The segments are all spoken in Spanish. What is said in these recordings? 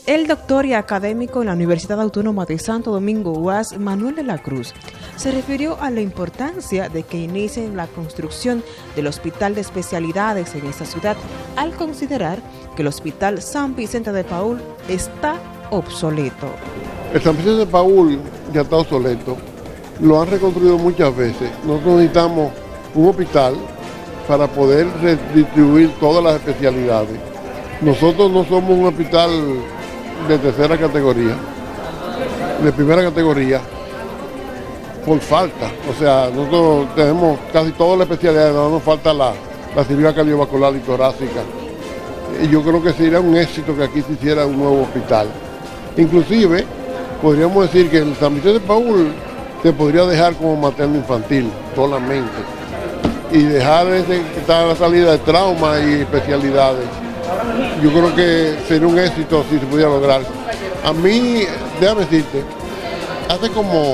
El doctor y académico en la Universidad Autónoma de Santo Domingo, UAS, Manuel de la Cruz, se refirió a la importancia de que inicien la construcción del Hospital de Especialidades en esta ciudad, al considerar que el Hospital San Vicente de Paúl está obsoleto. El San Vicente de Paúl ya está obsoleto, lo han reconstruido muchas veces. Nosotros necesitamos un hospital para poder redistribuir todas las especialidades. Nosotros no somos un hospital de tercera categoría, de primera categoría, por falta. O sea, nosotros tenemos casi todas las especialidades, no nos falta la cirugía cardiovascular y torácica. Y yo creo que sería un éxito que aquí se hiciera un nuevo hospital. Inclusive, podríamos decir que el San Vicente de Paúl se podría dejar como materno infantil solamente y dejar la salida de trauma y especialidades. Yo creo que sería un éxito si se pudiera lograr. A mí, déjame decirte, hace como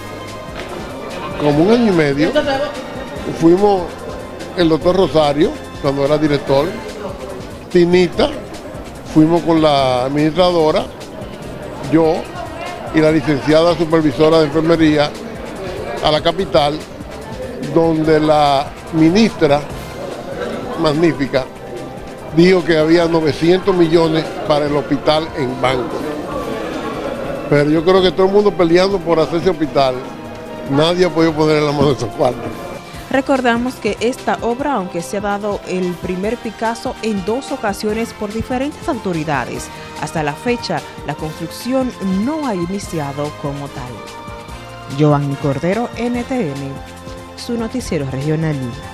un año y medio, fuimos el doctor Rosario, cuando era director, Tinita, fuimos con la administradora, yo y la licenciada supervisora de enfermería a la capital, donde la ministra magnífica dijo que había 900 millones para el hospital en banco. Pero yo creo que todo el mundo peleando por hacer ese hospital, nadie ha podido poner en la mano de esos cuartos. Recordamos que esta obra, aunque se ha dado el primer Picasso en 2 ocasiones por diferentes autoridades, hasta la fecha la construcción no ha iniciado como tal. Joanny Cordero, NTN, su noticiero regional.